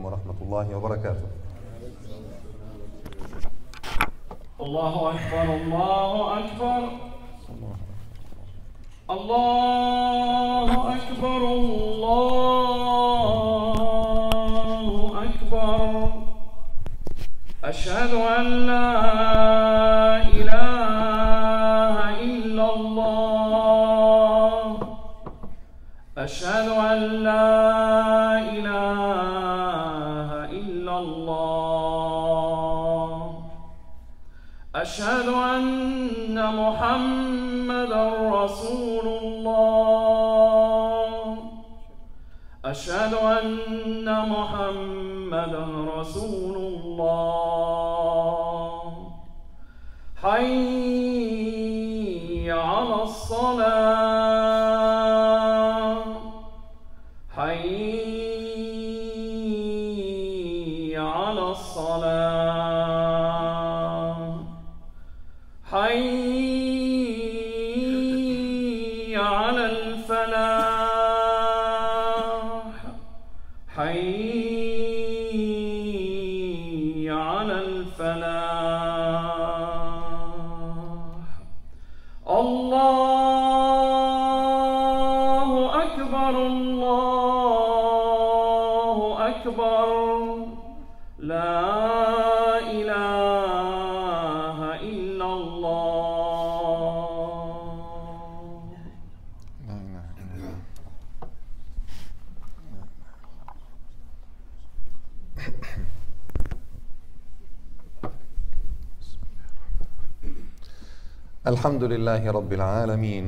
عليكم ورحمة الله وبركاته. الله أكبر الله أكبر الله أكبر الله أكبر. أشهد أن لا إله إلا الله. أشهد أن لا إله إلا الله. أشهد أن محمدًا رسول الله. أشهد أن محمدًا رسول الله. حي على الصلاة. حي على الصلاة. حي على الفلاح. حي على الفلاح. الله أكبر الله أكبر. لا إله إلا الله. الحمد لله رب العالمين.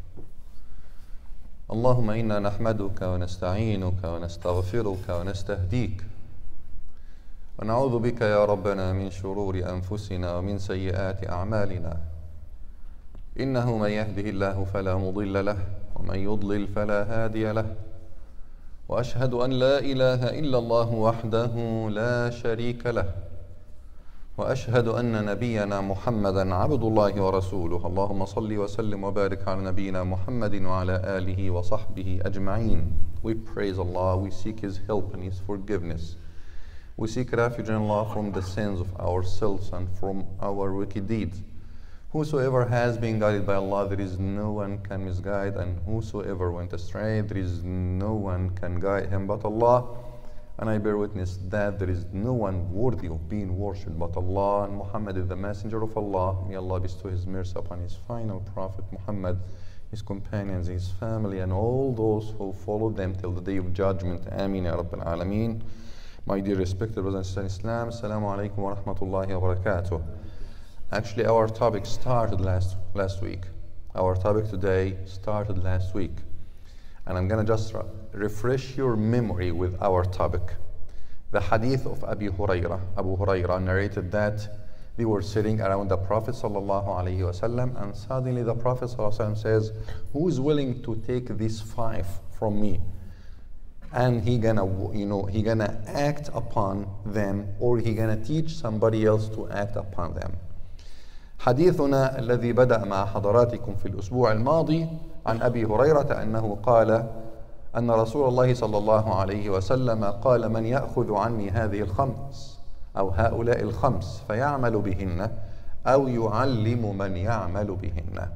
اللهم إنا نحمدك ونستعينك ونستغفرك ونستهديك ونعوذ بك يا ربنا من شرور أنفسنا ومن سيئات أعمالنا. إنه من يهده الله فلا مضل له ومن يضلل فلا هادي له. وأشهد أن لا إله إلا الله وحده لا شريك له. وأشهد أن نبينا محمدا عبد الله ورسوله. اللهم صل وسلم وبارك على نبينا محمد وعلى آله وصحبه أجمعين. We praise Allah, we seek His help and His forgiveness. We seek refuge in Allah from the sins of ourselves and from our wicked deeds. Whosoever has been guided by Allah, there is no one can misguide, and whosoever went astray, there is no one can guide him but Allah. And I bear witness that there is no one worthy of being worshipped but Allah, and Muhammad is the messenger of Allah. May Allah bestow His mercy upon His final prophet Muhammad, his companions, his family, and all those who follow them till the day of judgment. Ameen ya Rabbil Alameen. My dear respected brothers and sisters in Islam, Assalamu alaikum wa rahmatullahi wa barakatuh. Actually, our topic started last week. Our topic today started last week. And I'm going to just refresh your memory with our topic. The hadith of Abu Hurairah narrated that they were sitting around the Prophet sallallahu alaihi wasallam, and suddenly the Prophet sallallahu alaihi wasallam says, "Who is willing to take these 5 from me?" And he gonna act upon them, or he gonna teach somebody else to act upon them. حديثنا الذي بدأ مع حضراتكم في الأسبوع الماضي عن أبي هريرة أنه قال أن رسول الله صلى الله عليه وسلم قال: من يأخذ عني هذه الخمس أو هؤلاء الخمس فيعمل بهن أو يعلم من يعمل بهن.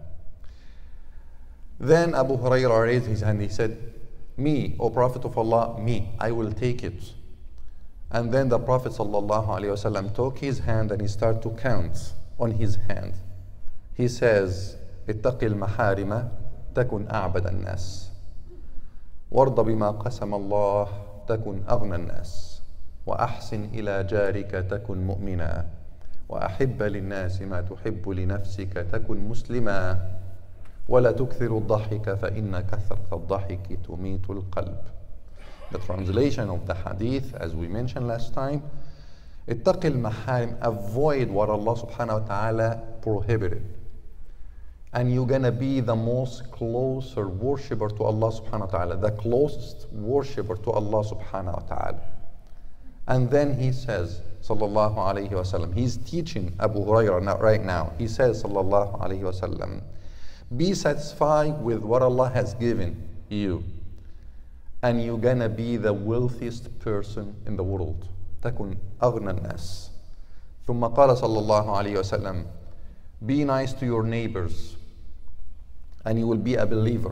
Then Abu Hurairah raised his hand. He said, "Me, O Prophet of Allah, me, I will take it." And then the Prophet sallallahu alaihi wasallam took his hand and he started to count on his hand. He says, اتق المحارم تكن أعبد الناس وارض بما قسم الله تكن أغنى الناس وأحسن إلى جارك تكن مؤمنا وأحب للناس ما تحب لنفسك تكن مسلما ولا تكثر الضحك فإن كثرة الضحك تميت القلب. The translation of the hadith, as we mentioned last time, اتق المحارم, avoid what Allah subhanahu wa ta'ala prohibited. And you're gonna be the most closer worshipper to Allah subhanahu wa ta'ala, the closest worshipper to Allah subhanahu wa ta'ala. And then he says, sallallahu alayhi wa sallam, he's teaching Abu Hurairah right now. He says, sallallahu alayhi wa sallam, be satisfied with what Allah has given you. and you're gonna be the wealthiest person in the world. تكن أغنى الناس. ثم قال صلى الله عليه وسلم, be nice to your neighbors and you will be a believer.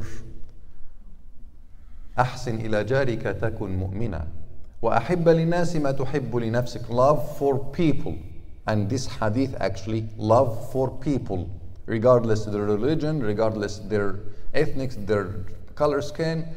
أحسن إلى جارك تكن مؤمنا وأحب للناس ما تحب لنفسك. Love for people. And this hadith actually, love for people, regardless their religion, regardless their ethnics, their color skin.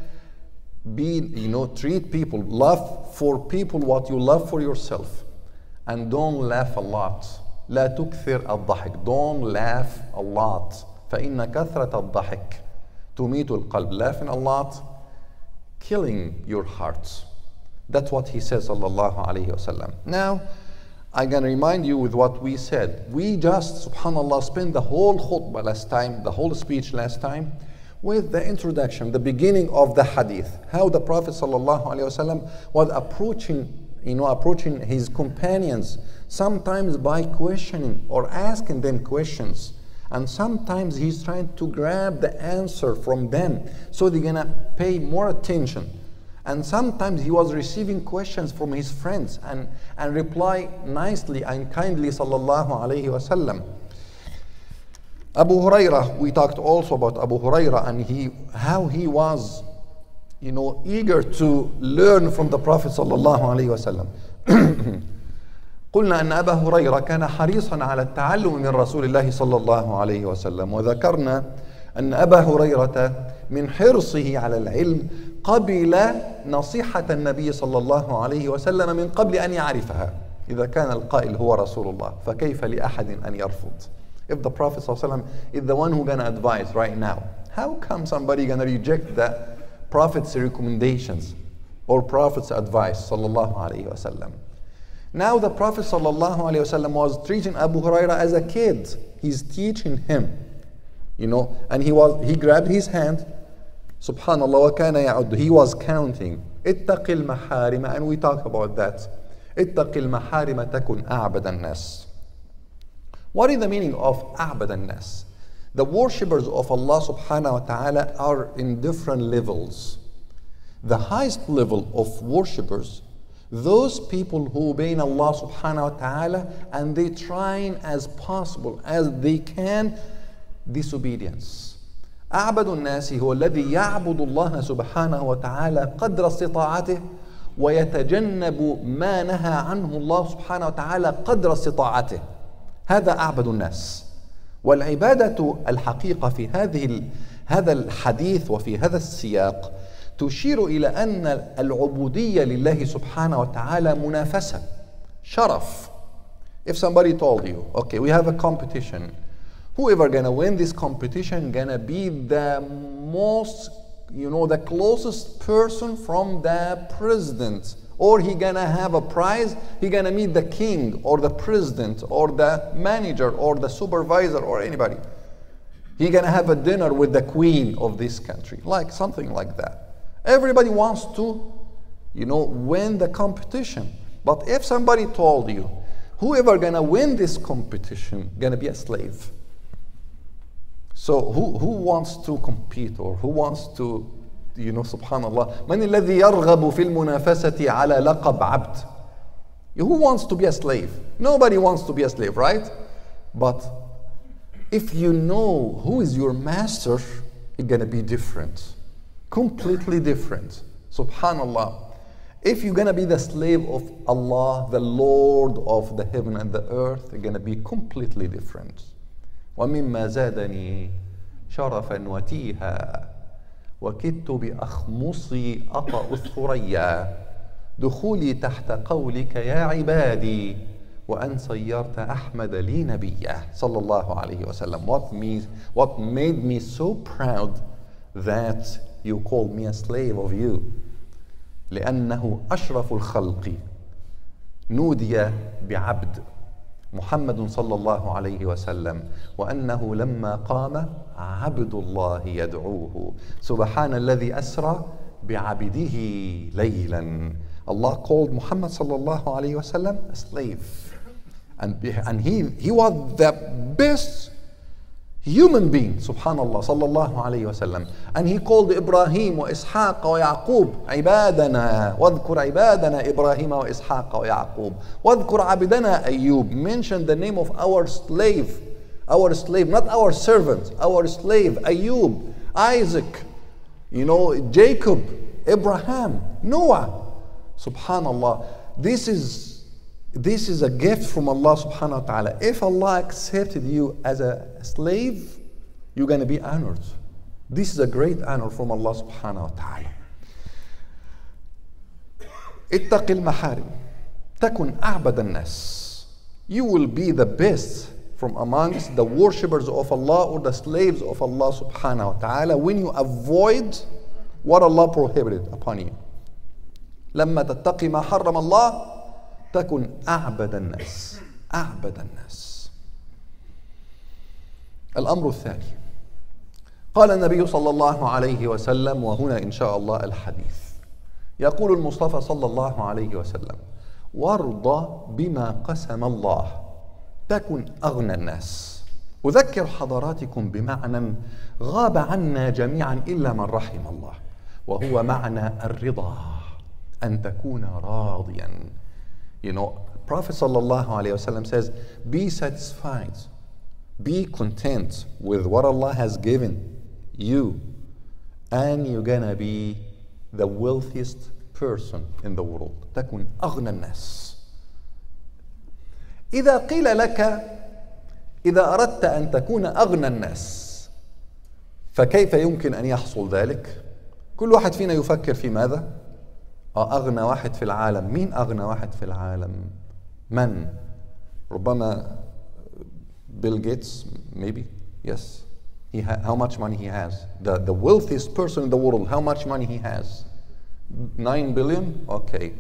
Treat people, love for people what you love for yourself. And don't laugh a lot. لا تكثر الضحك. Don't laugh a lot. فإن كثرة الضحك تميت القلب. Laughing a lot, killing your heart. That's what he says, sallallahu alayhi wasallam. Now, I'm going to remind you with what we said. We just, subhanAllah, spent the whole khutbah last time, the whole speech last time, with the introduction, the beginning of the hadith. How the Prophet sallallahu alayhi wasallam was approaching his companions, sometimes by questioning or asking them questions. And sometimes he's trying to grab the answer from them so they're gonna pay more attention. And sometimes he was receiving questions from his friends and reply nicely and kindly, sallallahu alayhi wasallam. Abu Hurairah, we talked also about Abu Hurairah and how he was, eager to learn from the Prophet sallallahu alayhi wasallam. قلنا أن أبا هريرة كان حريصا على التعلم من رسول الله صلى الله عليه وسلم. وذكرنا أن أبا هريرة من حرصه على العلم قبل نصيحة النبي صلى الله عليه وسلم من قبل أن يعرفها. إذا كان القائل هو رسول الله فكيف لأحد أن يرفض. If the Prophet صلى الله عليه وسلم is the one who's going to advise right now, how come somebody going to reject the Prophet's recommendations or Prophet's advice صلى الله عليه وسلم? Now the Prophet صلى الله عليه وسلم was treating Abu Hurairah as a kid. He's teaching him, and he grabbed his hand. Subhanallah, وَكَانَ يَعُدُّ. He was counting. اتَّقِ الْمَحَارِمَ, and we talk about that. اتَّقِ الْمَحَارِمَ تَكُنْ أَعْبَدَ النَّاسِ. What is the meaning of أَعْبَدَ النَّاسِ? The worshippers of Allah subhanahu wa ta'ala are in different levels. The highest level of worshippers, those people who obey Allah subhanahu wa ta'ala and they trying as possible as they can disobedience. أعبد الناس هو الذي يعبد الله سبحانه وتعالى قدر استطاعته ويتجنب ما نهى عنه الله سبحانه وتعالى قدر استطاعته. هذا أعبد الناس. والعبادة الحقيقة في هذا الحديث وفي هذا السياق تشير إلى أن العبودية لله سبحانه وتعالى منافسة، شرف. If somebody told you, okay, we have a competition, whoever gonna win this competition gonna be the most, the closest person from the president, or he gonna have a prize, he gonna meet the king or the president or the manager or the supervisor or anybody. He gonna have a dinner with the queen of this country, like something like that. Everybody wants to, win the competition. But if somebody told you, whoever gonna win this competition gonna be a slave. So who wants to compete or who wants to, subhanallah, من الذي يرغب في المنافسة على لقب عبد? Who wants to be a slave? Nobody wants to be a slave, right? But if you know who is your master, it's gonna be different. Completely different. Subhanallah. If you're gonna be the slave of Allah, the Lord of the heaven and the earth, it's gonna be completely different. ومما زادني شرفا وتيها وكدت بأخمصي أطأ الثريا دخولي تحت قولك يا عبادي وأن صيرت أحمد لي نبيا صلى الله عليه وسلم. What made me so proud that you called me a slave of you. لأنه أشرف الخلق نودي بعبد محمد صلى الله عليه وسلم وأنه لما قام عبد الله يدعوه سبحان الذي أسرى بعبده ليلا. Allah called Muhammad صلى الله عليه وسلم a slave, and he was the best human being, subhanallah, sallallahu alayhi wa sallam. And he called Ibrahim wa Ishaq wa Yaqub عبادنا واذكر عبادنا إبراهيم وإسحاق ويعقوب واذكر عبدنا أيوب. Mention the name of our slave, not our servant, our slave, Ayub, Isaac, Jacob, Abraham, Noah. Subhanallah, this is a gift from Allah subhanahu wa ta'ala. If Allah accepted you as a slave, you're going to be honored. This is a great honor from Allah subhanahu wa ta'ala. اتق المحارم تكن أعبد الناس. You will be the best from amongst the worshippers of Allah or the slaves of Allah subhanahu wa ta'ala when you avoid what Allah prohibited upon you. لما تتقي ما حرم الله تكن أعبد الناس. الأمر الثاني، قال النبي صلى الله عليه وسلم، وهنا إن شاء الله الحديث، يقول المصطفى صلى الله عليه وسلم: وارض بما قسم الله تكن أغنى الناس. أذكر حضراتكم بمعنى غاب عنا جميعا إلا من رحم الله، وهو معنى الرضا، أن تكون راضيا. Prophet sallallahu alayhi wasallam says, be satisfied, be content with what Allah has given you, and you're gonna be the wealthiest person in the world. تكن أغنى الناس. إذا قيل لك إذا أردت أن تكون أغنى الناس فكيف يمكن أن يحصل ذلك؟ كل واحد فينا يفكر في ماذا؟ أغنى واحد في العالم. مين أغنى واحد في العالم؟ من؟ ربما Bill Gates, maybe. Yes. How much money he has? The wealthiest person in the world, how much money he has? 9 billion? Okay.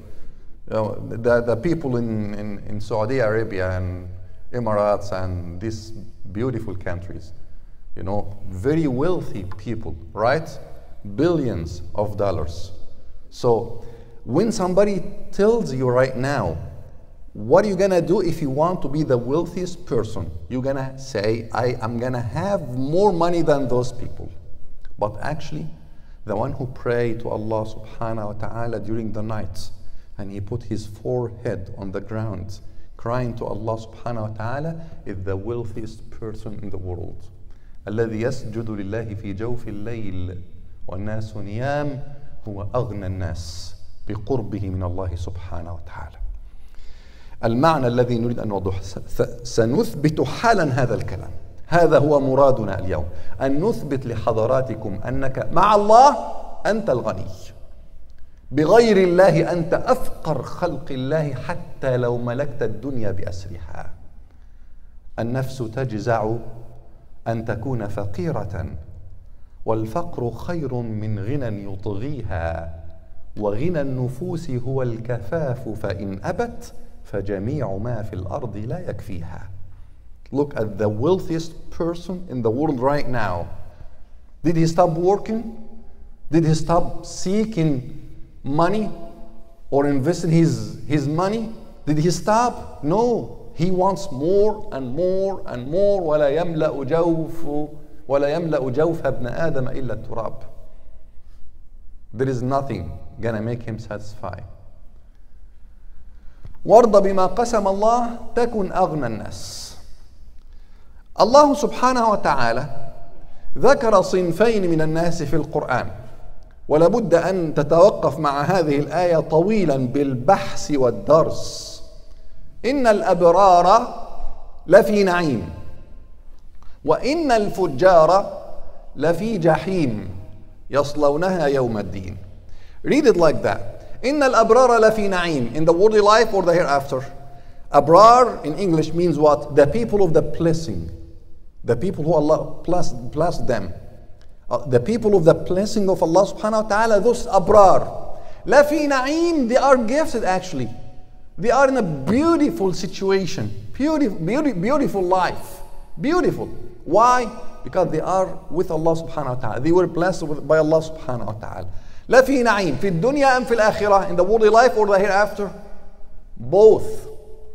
The people in Saudi Arabia and Emirates and these beautiful countries, very wealthy people, right? Billions of dollars. So when somebody tells you right now, what are you gonna do if you want to be the wealthiest person? You're gonna say, I'm gonna have more money than those people. But actually, the one who prayed to Allah subhanahu wa ta'ala during the night, and he put his forehead on the ground, crying to Allah subhanahu wa ta'ala, is the wealthiest person in the world. الذي يسجد لله في جوف الليل والناس نيام هو أغنى الناس بقربه من الله سبحانه وتعالى. المعنى الذي نريد أن نوضح، سنثبت حالا هذا الكلام. هذا هو مرادنا اليوم، أن نثبت لحضراتكم أنك مع الله أنت الغني، بغير الله أنت أفقر خلق الله حتى لو ملكت الدنيا بأسرها. النفس تجزع أن تكون فقيرة، والفقر خير من غنى يطغيها، وغنى النفوس هو الكفاف فإن أبت فجميع ما في الأرض لا يكفيها. Look at the wealthiest person in the world right now. Did he stop working? Did he stop seeking money or investing his money? Did he stop? No. He wants more and more and more. ولا يملأ جوف ابن آدم إلا التراب. There is nothing gonna make him satisfied. وارض بما قسم الله تكن أغنى الناس. الله سبحانه وتعالى ذكر صنفين من الناس في القرآن، ولابد أن تتوقف مع هذه الآية طويلا بالبحث والدرس. إن الأبرار لفي نعيم وإن الفجار لفي جحيم يصلونها يوم الدين. Read it like that. إن الأبرار لفي نعيم, in the worldly life or the hereafter. Abrar in English means what? The people of the blessing. The people who Allah blessed them. The people of the blessing of Allah subhanahu wa ta'ala, those abrar. لفي نعيم, they are gifted actually. They are in a beautiful situation. Beautiful life. Beautiful. Why? Because they are with Allah subhanahu wa ta'ala. They were blessed by Allah subhanahu wa ta'ala. لا في نعيم في الدنيا أم في الآخرة, in the worldly life or the hereafter? Both.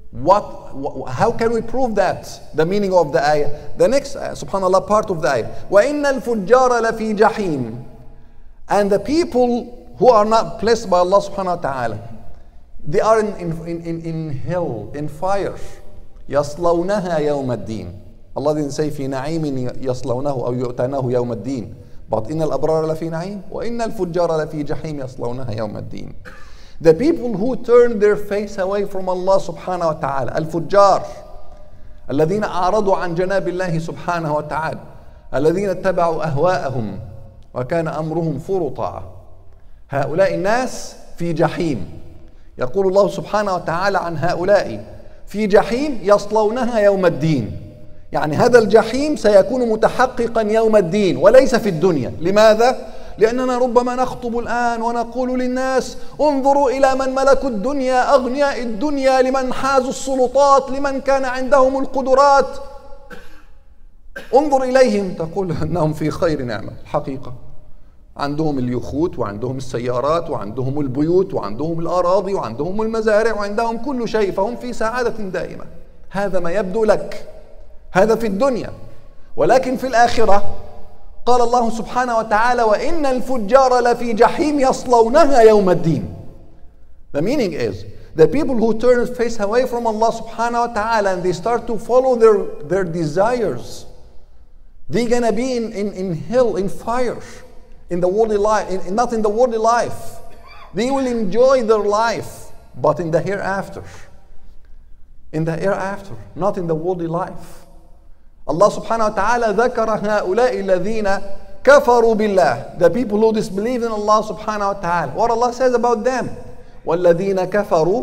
How can we prove that? The meaning of the ayah. The next ayah, subhanallah, part of the ayah. وَإِنَّ الْفُجَّارَ لَفِي جَحِيمٍ. And the people who are not blessed by Allah subhanahu wa ta'ala, they are in hell, in fire. يَصْلَوْنَهَا يَوْمَ الدِّينِ. Allah didn't say في نعيم يصلونه أو يؤتناه يوم الدين. But إن الأبرار لفي نعيم وإن الفجار لفي جحيم يصلونها يوم الدين. The people who turn their face away from Allah subhanahu wa ta'ala, الفجار الذين أعرضوا عن جناب الله سبحانه وتعالى الذين اتبعوا أهواءهم وكان أمرهم فرطا. هؤلاء الناس في جحيم. يقول الله سبحانه وتعالى عن هؤلاء في جحيم يصلونها يوم الدين. يعني هذا الجحيم سيكون متحققا يوم الدين وليس في الدنيا. لماذا؟ لأننا ربما نخطب الآن ونقول للناس انظروا إلى من ملكوا الدنيا، أغنياء الدنيا، لمن حازوا السلطات، لمن كان عندهم القدرات، انظر إليهم. تقول أنهم في خير نعمة. الحقيقة عندهم اليخوت وعندهم السيارات وعندهم البيوت وعندهم الأراضي وعندهم المزارع وعندهم كل شيء، فهم في سعادة دائمة. هذا ما يبدو لك، هذا في الدنيا. ولكن في الآخرة قال الله سبحانه وتعالى وإن الفجار لفي جحيم يصلونها يوم الدين. The meaning is the people who turn their face away from Allah subhanahu wa ta'ala and they start to follow their desires, they're gonna be in hell, in fire, in the worldly life, not in the worldly life. They will enjoy their life, but in the hereafter. In the hereafter, not in the worldly life. Allah subhanahu wa ta'ala ذكر هؤلاء الذين كفروا بالله, the people who disbelieve in Allah subhanahu wa ta'ala. What Allah says about them, والذين كفروا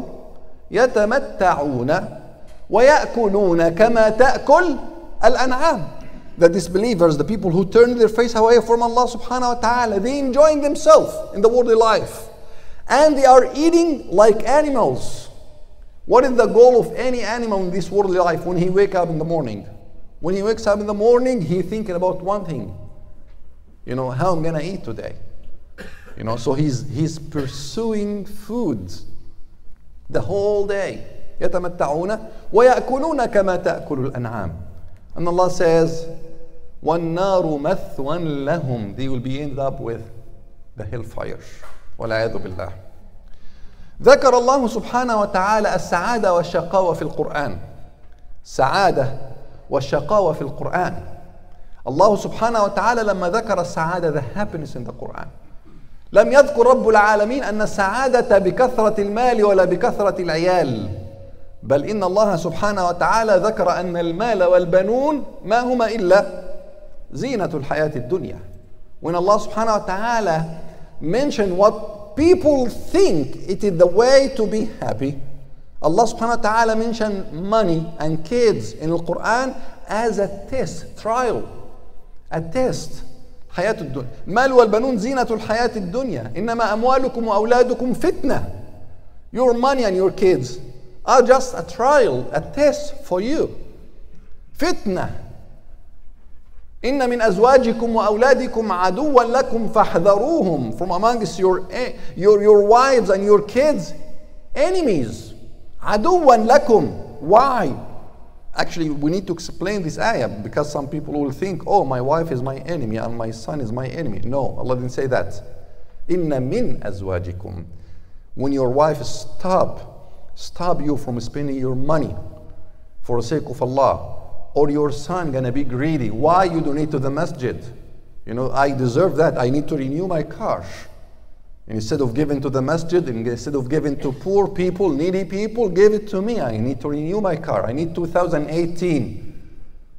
يتمتعون ويأكلون كما تأكل الأنعام. The disbelievers, the people who turn their face away from Allah subhanahu wa ta'ala, they enjoying themselves in the worldly life and they are eating like animals. What is the goal of any animal in this worldly life when he wakes up in the morning? When he wakes up in the morning, he's thinking about one thing. You know, how I'm gonna eat today. You know, so he's pursuing food the whole day. يتمتعون ويأكلون كما تأكل الأنعام. And Allah says, وَالنَّارُ مَثْوًى لَهُمْ. They will be ended up with the hellfire. وَالْعِيَاذُ بِاللَّهِ. ذكر الله سبحانه وتعالى السعادة والشقاوة في القرآن. سعادة والشقاوة في القرآن. الله سبحانه وتعالى لما ذكر السعادة, the happiness in the Quran, لم يذكر رب العالمين أن السعادة بكثرة المال ولا بكثرة العيال، بل إن الله سبحانه وتعالى ذكر أن المال والبنون ما هما إلا زينة الحياة الدنيا. When Allah subhanahu wa ta'ala mentioned what people think it is the way to be happy, Allah subhanahu wa ta'ala mentioned money and kids in the Quran as a test, trial, a test. حياة الدنيا. المال والبنون زينة الحياة الدنيا إنما أموالكم وأولادكم فتنة. Your money and your kids are just a trial, a test for you. فتنة. إن من أزواجكم وأولادكم عدوا لكم فاحذروهم. From amongst your wives and your kids, enemies. عدوا لكم. Why? Actually, we need to explain this ayah because some people will think, oh, my wife is my enemy and my son is my enemy. No, Allah didn't say that. إن من أزواجكم. When your wife stop you from spending your money for the sake of Allah, or your son gonna be greedy, why you donate to the masjid? You know, I deserve that, I need to renew my car. Instead of giving to the masjid, instead of giving to poor people, needy people, give it to me. I need to renew my car. I need 2018.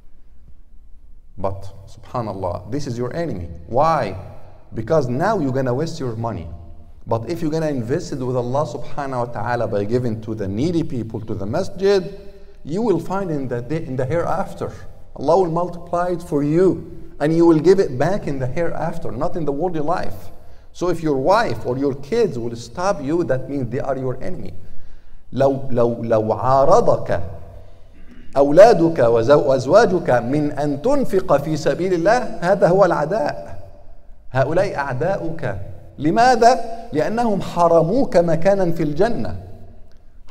But, subhanallah, this is your enemy. Why? Because now you're going to waste your money. But if you're going to invest it with Allah subhanahu wa ta'ala by giving to the needy people, to the masjid, you will find in the hereafter. Allah will multiply it for you. And you will give it back in the hereafter, not in the worldly life. So if your wife or your kids will stop you, that means they are your enemy. لو عارضك أولادك وأزواجك من أن تنفق في سبيل الله هذا هو العداء. هؤلاء أعداؤك. لماذا؟ لأنهم حرموك مكانا في الجنة.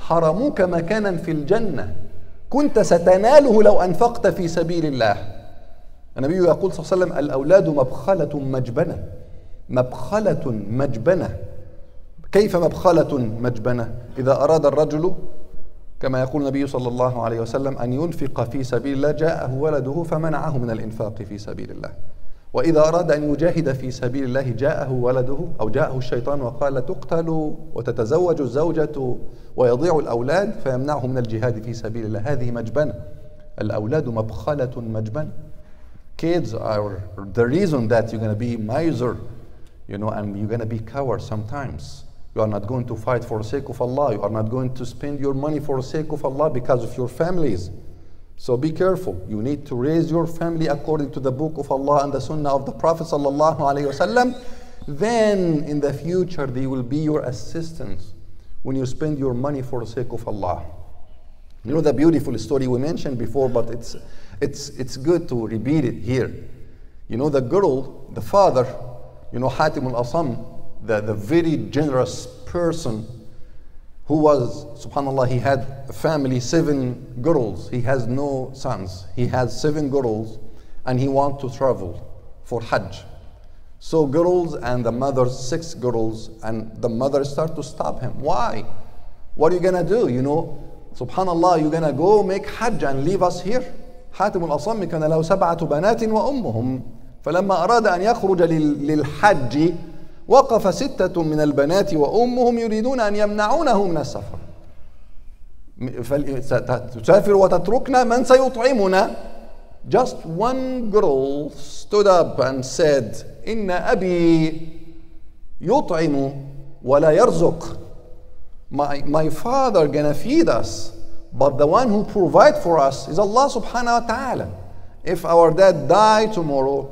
حرموك مكانا في الجنة كنت ستناله لو أنفقت في سبيل الله. النبي يقول صلى الله عليه وسلم: الأولاد مبخلة مجبنة. مبخلة مجبنة. كيف مبخلة مجبنة؟ إذا أراد الرجل كما يقول النبي صلى الله عليه وسلم أن ينفق في سبيل الله جاءه ولده فمنعه من الإنفاق في سبيل الله، وإذا أراد أن يجاهد في سبيل الله جاءه ولده أو جاءه الشيطان وقال: تقتل وتتزوج الزوجة ويضيع الأولاد فيمنعه من الجهاد في سبيل الله. هذه مجبنة. الأولاد مبخلة مجبنة. Kids are the reason that you're going to be miser, and you're going to be coward sometimes. You are not going to fight for the sake of Allah. You are not going to spend your money for the sake of Allah because of your families. So be careful. You need to raise your family according to the book of Allah and the sunnah of the Prophet sallallahu alaihi wasallam. Then in the future they will be your assistants when you spend your money for the sake of Allah. You know the beautiful story we mentioned before, but it's good to repeat it here. You know the girl, the father, Hatim al-Asam, the very generous person who was, subhanAllah, he had a family, 7 girls. He has no sons. He has 7 girls and he wants to travel for Hajj. So girls and the mother, 6 girls, and the mother start to stop him. Why? What are you gonna do? Subhanallah, you're gonna go make Hajj and leave us here? حاتم الأصم كان له 7 بنات وأمهم، فلما أراد أن يخرج للحج وقف 6 من البنات وأمهم يريدون أن يمنعونه من السفر. تسافر وتتركنا، من سيطعمنا؟ Just one girl stood up and said: إن أبي يطعم ولا يرزق. My father gonna feed us, but the one who provide for us is Allah subhanahu wa ta'ala. If our dad die tomorrow,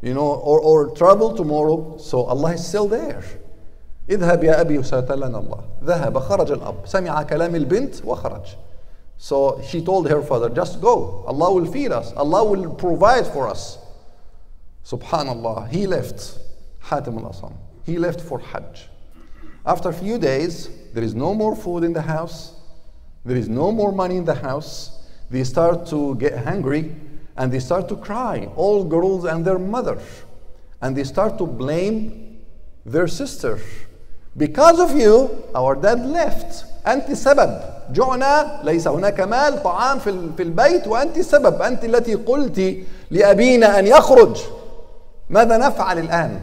or travel tomorrow, so Allah is still there. اذهب يا أبي سيتلنا الله. ذهب، خرج الأب، سمع كلام البنت وخرج. So she told her father, just go. Allah will feed us. Allah will provide for us. Subhanallah, he left. Hatim al-Asam. He left for Hajj. After a few days, there is no more food in the house. There is no more money in the house. They start to get hungry and they start to cry, all girls and their mother. And they start to blame their sister. Because of you, our dad left. أنت السبب. جوعنا، ليس هناك مال، طعام في البيت، وأنت السبب. أنت التي قلت لأبينا أن يخرج. ماذا نفعل الآن؟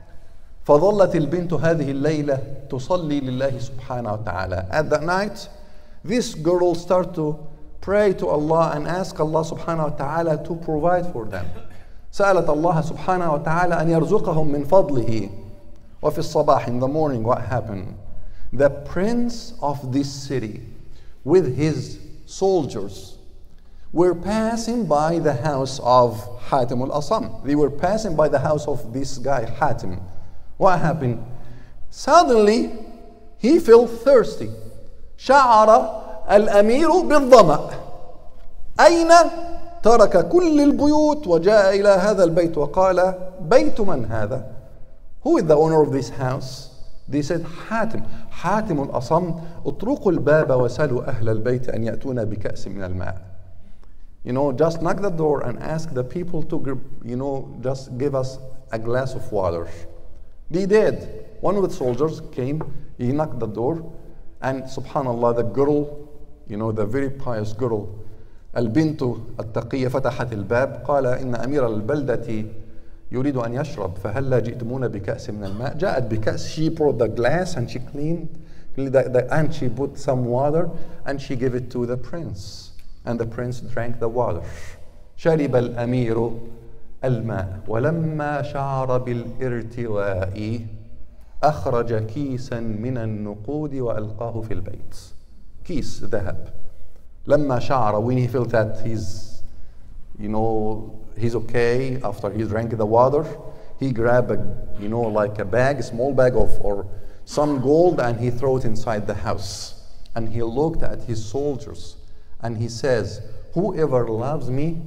فظلت البنت هذه الليلة تصلي لله سبحانه وتعالى. At that night, this girl start to pray to Allah and ask Allah subhanahu wa ta'ala to provide for them. سألت الله سبحانه وتعالى أن يرزقهم من فضله. وفي الصباح, in the morning, what happened? The prince of this city with his soldiers were passing by the house of Hatim al-Asam. They were passing by the house of this guy, Hatim. What happened? Suddenly, he felt thirsty. شعر الأمير بالظمأ. أين؟ ترك كل البيوت وجاء إلى هذا البيت وقال: بيت من هذا? Who is the owner of this house? They said: حاتم. حاتم الأصم. اطرقوا الباب وسألوا أهل البيت أن يأتونا بكأس من الماء. Just knock the door and ask the people to, just give us a glass of water. They did. One of the soldiers came, he knocked the door, and subhanallah, the girl, the very pious girl, البنت التقية فتحت الباب. قال: إن أمير البلدة يريد أن يشرب فهلا جئتمونا بكأس من الماء. جاءت بكأس. She brought the glass and she cleaned and she put some water and she gave it to the prince, and the prince drank the water. شرب الأمير الماء ولما شعر بالارتواء أخرج كيسا من النقود وألقاه في البيت. كيس ذهب. لما شعر, when he felt that he's okay after he drank the water, he grabbed like a bag, a small bag or some gold, and he threw it inside the house. And he looked at his soldiers and he says, whoever loves me,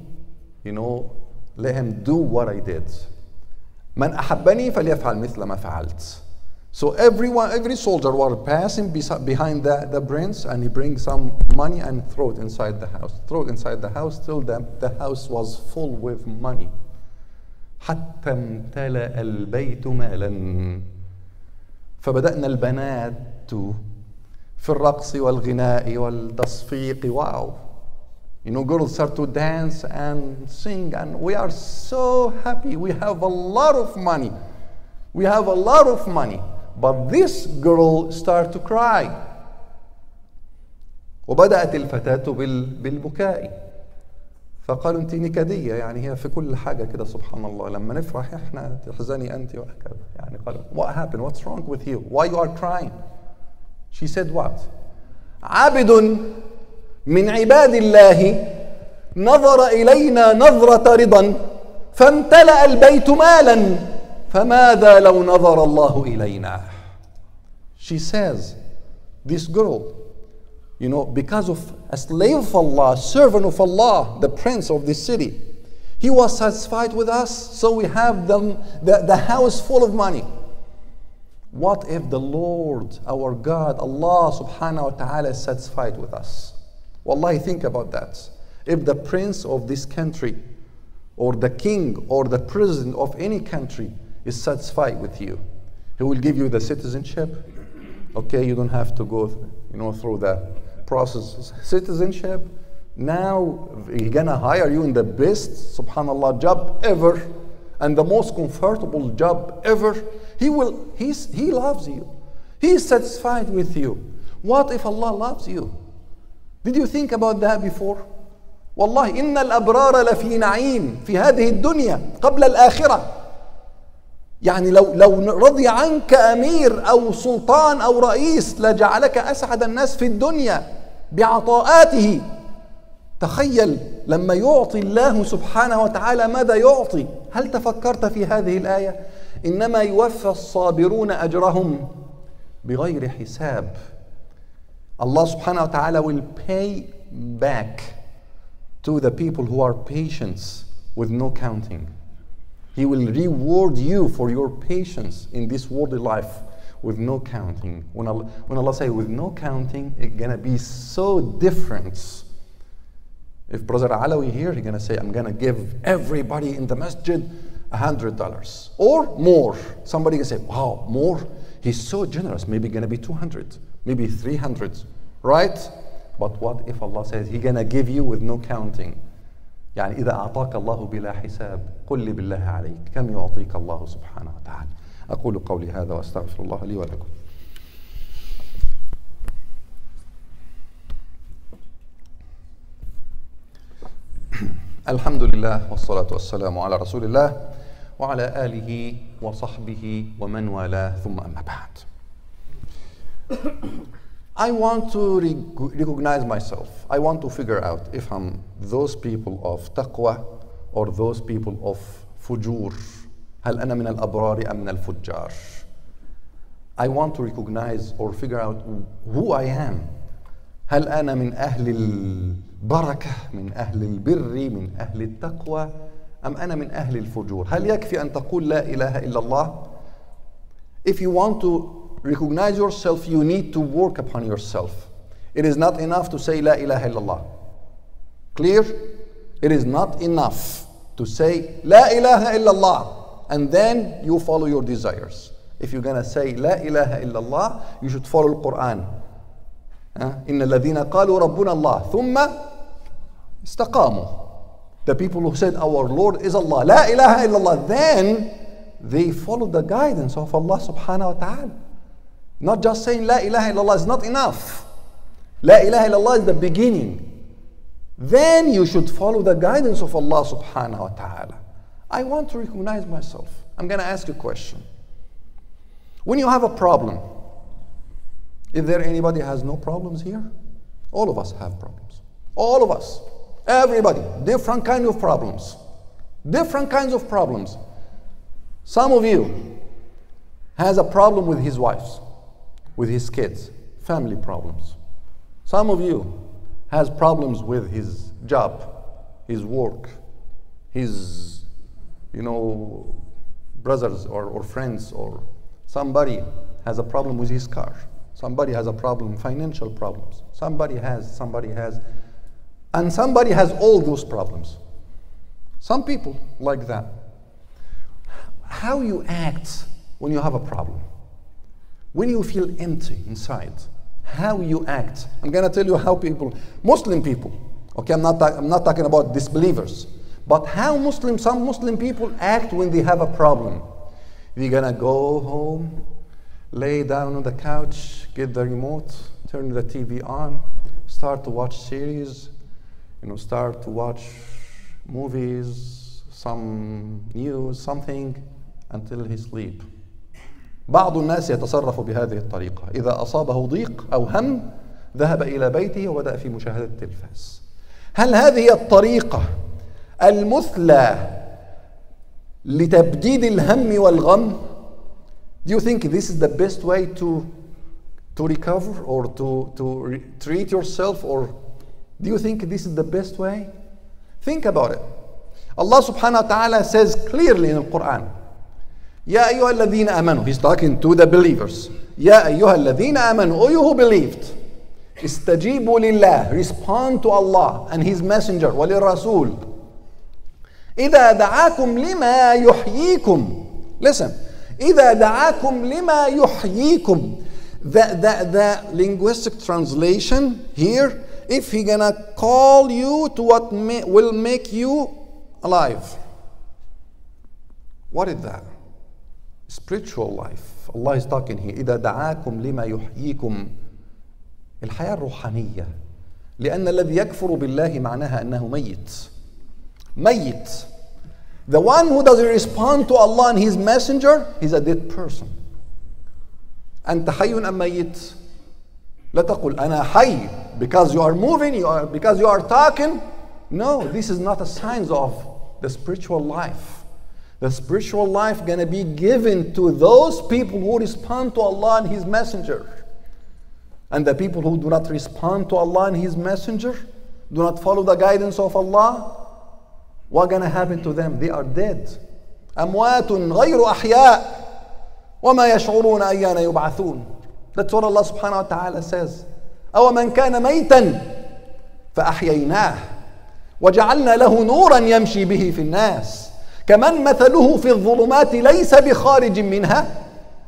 let him do what I did. من أحبني فليفعل مثل ما فعلت. So every soldier was passing behind the prince, and he brings some money and throw it inside the house. Throw it inside the house till the house was full with money. حتى امتلأ البيت مالا. فبدأنا البنات في الرقص والغناء والتصفيق. Wow. You know, girls start to dance and sing, and we are so happy. We have a lot of money. We have a lot of money. But this girl started to cry. وبدأت الفتاة بالبكاء. فقالوا انت نكدية، يعني هي في كل حاجة كده سبحان الله، لما نفرح احنا تحزني انت وهكذا. يعني قالوا what happened? What's wrong with you? Why you are crying? She said what? عبد من عباد الله نظر إلينا نظرة رضا فامتلأ البيت مالا فماذا لو نظر الله إلينا. She says, this girl, you know, because of a slave of Allah, servant of Allah, the prince of this city, he was satisfied with us, so we have the house full of money. What if the Lord, our God, Allah subhanahu wa ta'ala is satisfied with us? Wallahi, think about that. If the prince of this country, or the king, or the president of any country is satisfied with you, he will give you the citizenship. Okay, you don't have to go, you know, through the process. Citizenship. Now he's gonna hire you in the best, subhanallah, job ever, and the most comfortable job ever. He loves you. He is satisfied with you. What if Allah loves you? Did you think about that before? والله إن الأبرار لفي نعيم في هذه الدنيا قبل الآخرة. يعني لو رضي عنك أمير أو سلطان أو رئيس لجعلك أسعد الناس في الدنيا بعطاءاته. تخيل لما يعطي الله سبحانه وتعالى ماذا يعطي. هل تفكرت في هذه الآية؟ إنما يوفى الصابرون أجرهم بغير حساب. Allah subhanahu wa ta'ala will pay back to the people who are patient with no counting. He will reward you for your patience in this worldly life with no counting. When Allah says with no counting, it's gonna be so different. If Brother Alawi here, he's gonna say, I'm gonna give everybody in the masjid $100 or more. Somebody can say, wow, more? He's so generous. Maybe gonna be 200, maybe 300, right? But what if Allah says He's gonna give you with no counting? يعني إذا أعطاك الله بلا حساب قل لي بالله عليك كم يعطيك الله سبحانه وتعالى. أقول قولي هذا وأستغفر الله لي ولكم. الحمد لله والصلاة والسلام على رسول الله وعلى آله وصحبه ومن والاه ثم أما بعد. I want to recognize myself. I want to figure out if I'm those people of taqwa or those people of fujur. هل أنا من الأبرار أم من الفجار? I want to recognize or figure out who I am. هل أنا من أهل البركة، من أهل البر، من أهل التقوى، أم أنا من أهل الفجور؟ هل يكفي أن تقول لا إله إلا الله؟ If you want to recognize yourself, you need to work upon yourself. It is not enough to say La ilaha illallah. Clear? It is not enough to say La ilaha illallah and then you follow your desires. If you're gonna say La ilaha illallah, you should follow the Quran. إن الذين قالوا ربنا الله ثم استقاموا. The people who said our Lord is Allah, La ilaha illallah, then they follow the guidance of Allah subhanahu wa ta'ala. Not just saying La ilaha illallah is not enough. La ilaha illallah is the beginning. Then you should follow the guidance of Allah subhanahu wa ta'ala. I want to recognize myself. I'm going to ask you a question. When you have a problem, is there anybody has no problems here? All of us have problems. All of us. Everybody. Different kind of problems. Different kinds of problems. Some of you has a problem with his wives, with his kids, family problems. Some of you has problems with his job, his work, his, brothers or friends or somebody has a problem with his car. Somebody has a problem, financial problems. Somebody has, and somebody has all those problems. Some people like that. How you act when you have a problem, when you feel empty inside, how you act. I'm going to tell you how people, Muslim people, okay, I'm not talking about disbelievers, but how some Muslim people act when they have a problem. They're going to go home, lay down on the couch, get the remote, turn the TV on, start to watch series, start to watch movies, some news, something, until he sleep. بعض الناس يتصرف بهذه الطريقة. إذا أصابه ضيق أو هم ذهب إلى بيته وبدأ في مشاهدة التلفاز. هل هذه الطريقة المثلى لتبديد الهم والغم? Do you think this is the best way to recover or to treat yourself, or do you think this is the best way? Think about it. Allah subhanahu wa ta'ala says clearly in the Quran, يا أيها الذين آمنوا, he's talking to the believers. يا أيها الذين آمنوا, O you who believed, استجيبوا لله, respond to Allah and His Messenger, وللرسول, إذا دعاكم لما يحييكم. Listen, إذا دعاكم لما يحييكم. The linguistic translation here, if He gonna call you to what will make you alive. What is that? Spiritual life. Allah is talking here. إذا دعاكم لما يحييكم. الحياة الروحانية. لأن الذي يكفر بالله معناها أنه ميت. ميت. The one who doesn't respond to Allah and His Messenger, he's a dead person. أنت حي أم ميت؟ لا تقل أنا حي because you are moving, because you are talking. No, this is not a sign of the spiritual life. The spiritual life gonna be given to those people who respond to Allah and His Messenger. And the people who do not respond to Allah and His Messenger, do not follow the guidance of Allah, what gonna happen to them? They are dead. أموات غير أحياء وما يشعرون أيان يبعثون. That's what Allah subhanahu wa ta'ala says. أو من كان ميتا فأحييناه وجعلنا له نورا يمشي به في الناس كمن مثله في الظلمات ليس بخارج منها.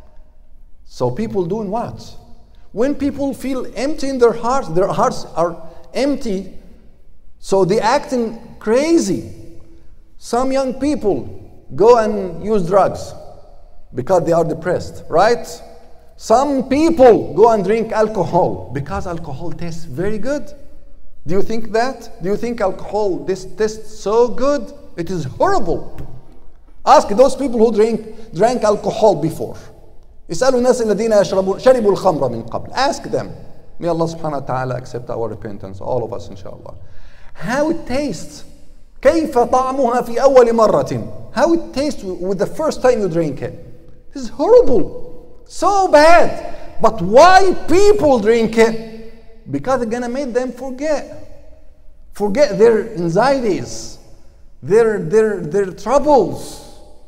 So people doing what? When people feel empty in their hearts are empty, so they acting crazy. Some young people go and use drugs because they are depressed, right? Some people go and drink alcohol because alcohol tastes very good. Do you think that? Do you think alcohol tastes so good? It is horrible. Ask those people who drank alcohol before. اسألوا الناس الذين شربوا الخمر من قبل. Ask them. May Allah subhanahu wa ta'ala accept our repentance, all of us inshallah. How it tastes. كيف طعمها في أول مرة. How it tastes with the first time you drink it. This is horrible. So bad. But why people drink it? Because it's gonna make them forget their anxieties, their troubles.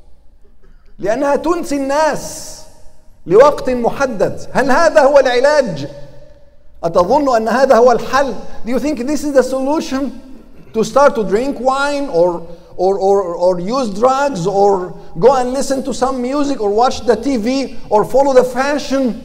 لأنها تنسي الناس لوقت محدد. هل هذا هو العلاج؟ أتظن أن هذا هو الحل? Do you think this is the solution? To start to drink wine or use drugs or go and listen to some music or watch the TV or follow the fashion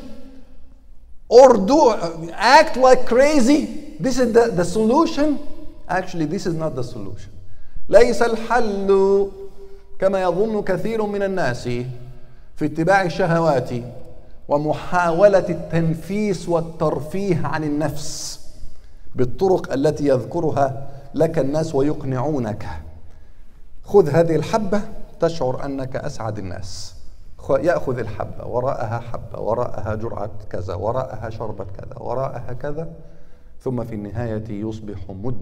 or act like crazy? This is the solution? Actually, this is not the solution. ليس الحل كما يظن كثير من الناس في اتباع الشهوات ومحاولة التنفيس والترفيه عن النفس بالطرق التي يذكرها لك الناس ويقنعونك. خذ هذه الحبة تشعر أنك أسعد الناس. يأخذ الحبة وراءها حبة وراءها جرعة كذا وراءها شربة كذا وراءها كذا، ثم في النهاية يصبح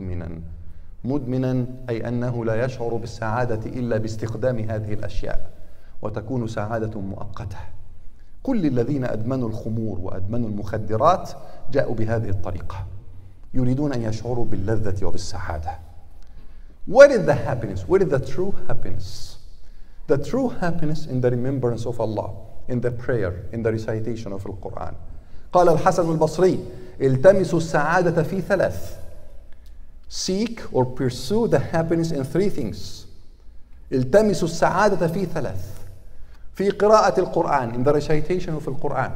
مدمنا أي أنه لا يشعر بالسعادة إلا باستخدام هذه الأشياء، وتكون سعادة مؤقتة. كل الذين أدمنوا الخمور وأدمنوا المخدرات جاءوا بهذه الطريقة، يريدون أن يشعروا باللذة وبالسعادة. What is the happiness? What is the true happiness? The true happiness in the remembrance of Allah. in the prayer, in the recitation of the Quran. قال الحسن البصري التمسوا السعادة في ثلاث. Seek or pursue the happiness in three things. التمسوا السعادة في ثلاث. في قراءة القرآن, in the recitation of the Quran,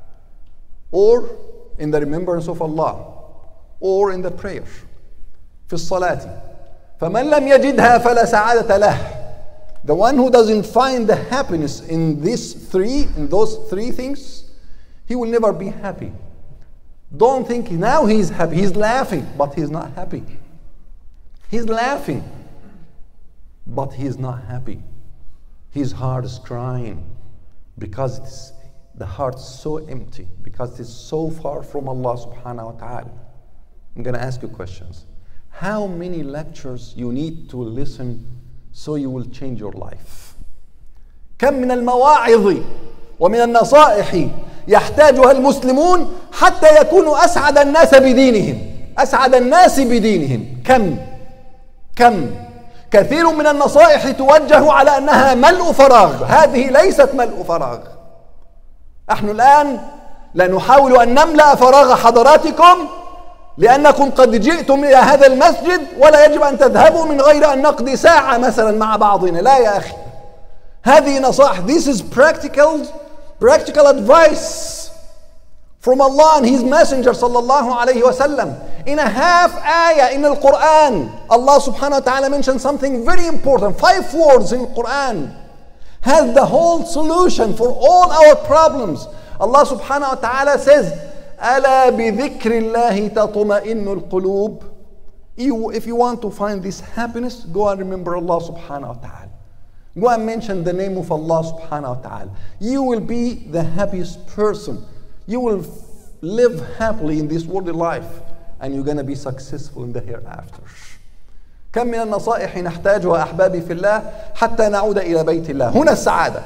or in the remembrance of Allah, or in the prayer. في الصلاة. فمن لم يجدها فلا سعادة له. The one who doesn't find the happiness in those three things, he will never be happy. Don't think now he's happy. He's laughing, but he's not happy. He's laughing, but he's not happy. His heart is crying because the heart's so empty, because it's so far from Allah subhanahu wa ta'ala. I'm going to ask you questions. How many lectures you need to listen so you will change your life? كم من المواعظ ومن النصائح يحتاجها المسلمون حتى يكونوا أسعد الناس بدينهم. أسعد الناس بدينهم. كم كثير من النصائح توجه على أنها ملء فراغ. هذه ليست ملء فراغ. نحن الآن لا نحاول أن نملأ فراغ حضراتكم لأنكم قد جئتم إلى هذا المسجد ولا يجب أن تذهبوا من غير أن نقضي ساعة مثلا مع بعضنا. لا يا أخي, هذه نصائح. This is practical advice from Allah and His Messenger sallallahu alayhi wa sallam. In a half ayah in the Quran, Allah subhanahu wa ta'ala mentioned something very important. 5 words in the Quran has the whole solution for all our problems. Allah subhanahu wa ta'ala says, ألا بذكر الله تطمئن القلوب. If you want to find this happiness, go and remember Allah subhanahu wa ta'ala. Go and mention the name of Allah subhanahu wa ta'ala. You will be the happiest person. You will live happily in this worldly life, and you're going to be successful in the hereafter. كم من النصائح نحتاجها أحبابي في الله حتى نعود إلى بيت الله. هنا السعادة.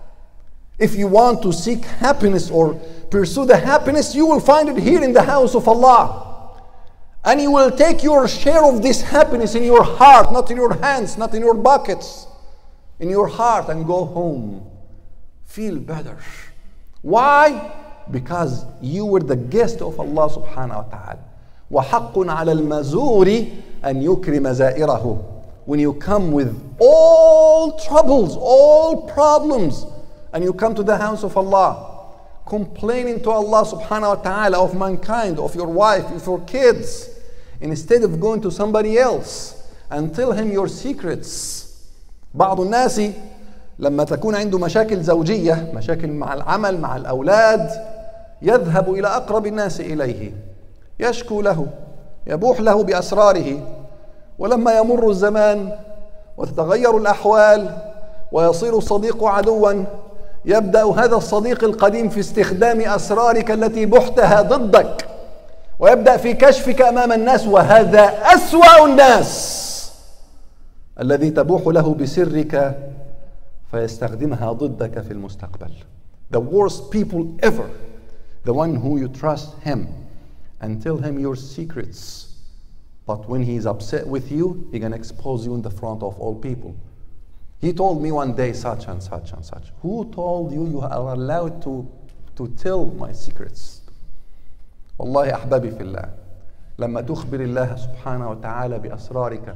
If you want to seek happiness or pursue the happiness, you will find it here in the house of Allah. And you will take your share of this happiness in your heart, not in your hands, not in your pockets, in your heart, and go home. Feel better. Why? Because you were the guest of Allah subhanahu wa ta'ala. وَحَقٌّ عَلَى الْمَزُورِ أَنْ يُكْرِمَ زَائِرَهُ. When you come with all troubles, all problems, and you come to the house of Allah, complaining to Allah subhanahu wa ta'ala of mankind, of your wife, of your kids, instead of going to somebody else and tell him your secrets. بعض الناس لما تكون عنده مشاكل زوجية, مشاكل مع العمل, مع الأولاد, يذهب إلى أقرب الناس إليه, يشكو له, يبوح له بأسراره. ولما يمر الزمان وتتغير الأحوال ويصير الصديق عدوا, يبدأ هذا الصديق القديم في استخدام أسرارك التي بحتها ضدك, ويبدأ في كشفك أمام الناس. وهذا أسوأ الناس, الذي تبوح له بسرك فيستخدمها ضدك في المستقبل. The worst people ever, the one who you trust him and tell him your secrets, but when he is upset with you, he can expose you in the front of all people. He told me one day such and such and such. Who told you you are allowed to tell my secrets? والله أحبابي في الله, لما تخبر الله سبحانه وتعالى بأسرارك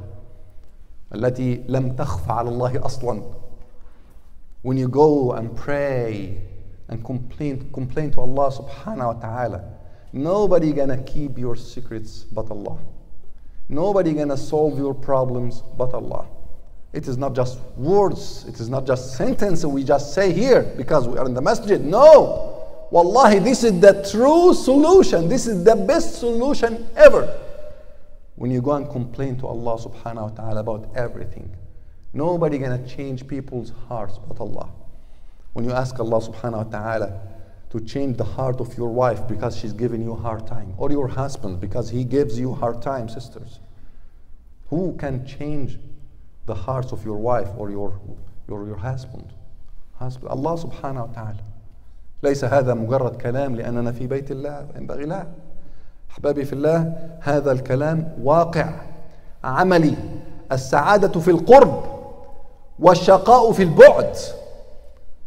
التي لم تخف على الله أصلا, when you go and pray and complain to Allah subhanahu wa ta'ala, nobody gonna keep your secrets but Allah. Nobody gonna solve your problems but Allah. It is not just words, it is not just sentences we just say here because we are in the masjid. No, wallahi, this is the true solution. This is the best solution ever. When you go and complain to Allah subhanahu wa ta'ala about everything, nobody gonna change people's hearts but Allah. When you ask Allah subhanahu wa ta'ala to change the heart of your wife because she's giving you a hard time, or your husband because he gives you a hard time, sisters, who can change the hearts of your wife or your husband? Allah subhanahu wa ta'ala. ليس هذا مجرد كلام لأننا في بيت الله ينبغي لا. أحبابي في الله, هذا الكلام واقع عملي. السعادة في القرب والشقاء في البعد.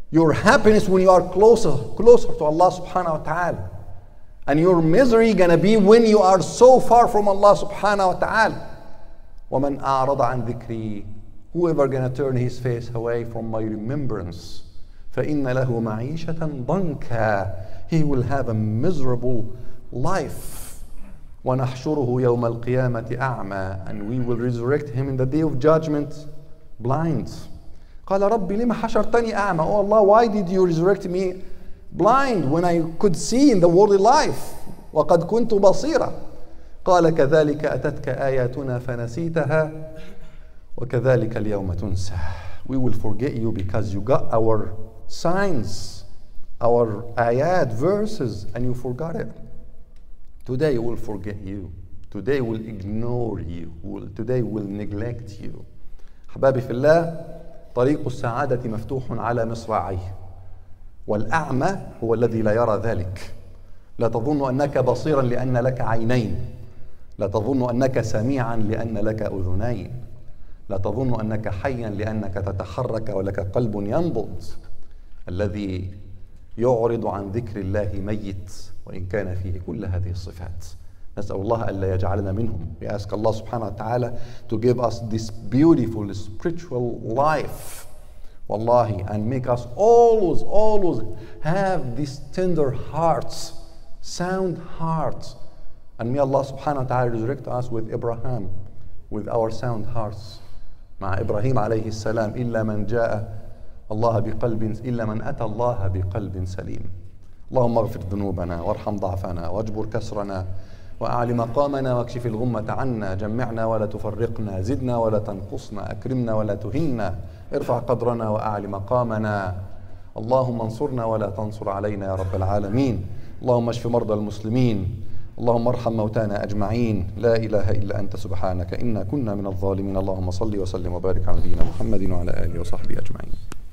Your happiness when you are closer to Allah subhanahu wa ta'ala. And your misery gonna be when you are so far from Allah subhanahu wa ta'ala. وَمَنْ أَعْرَضَ عَنْ ذِكْرِي, whoever gonna turn his face away from my remembrance, فَإِنَّ لَهُ مَعِيشَةً ضَنْكًا, he will have a miserable life. وَنَحْشُرُهُ يَوْمَ الْقِيَامَةِ أَعْمَى, and we will resurrect him in the day of judgment blind. قال رب لما حشرتني أعمى, oh Allah, why did you resurrect me blind when I could see in the worldly life? وقد كنت بصيرا. قال كذلك أتتك آياتنا فنسيتها وكذلك اليوم تنسى. We will forget you because you got our signs, our ayat, verses, and you forgot it. Today we'll forget you. Today we'll ignore you. Today we'll neglect you. أحبابي في الله, طريق السعادة مفتوح على مصراعيه، والأعمى هو الذي لا يرى ذلك. لا تظن أنك بصيرا لأن لك عينين، لا تظن أنك سميعا لأن لك أذنين، لا تظن أنك حيا لأنك تتحرك ولك قلب ينبض. الذي يعرض عن ذكر الله ميت وإن كان فيه كل هذه الصفات. نسأل الله ألا يجعلنا منهم. We ask Allah subhanahu wa ta'ala to give us this beautiful spiritual life, wallahi, and make us always have these tender hearts, sound hearts. And may Allah subhanahu wa ta'ala resurrect us with Abraham, with our sound hearts. مع إبراهيم عليه السلام, إلا من أتى الله بقلب سليم. اللهم اغفر ذنوبنا وارحم ضعفنا واجبر كسرنا وأعلِ مقامنا واكشف الغمة عنا، جمعنا ولا تفرقنا، زدنا ولا تنقصنا، أكرمنا ولا تهنا، ارفع قدرنا وأعلِ مقامنا. اللهم انصرنا ولا تنصر علينا يا رب العالمين. اللهم اشف مرضى المسلمين، اللهم ارحم موتانا أجمعين. لا إله إلا أنت سبحانك إنا كنا من الظالمين. اللهم صل وسلم وبارك على نبينا محمد وعلى آله وصحبه أجمعين.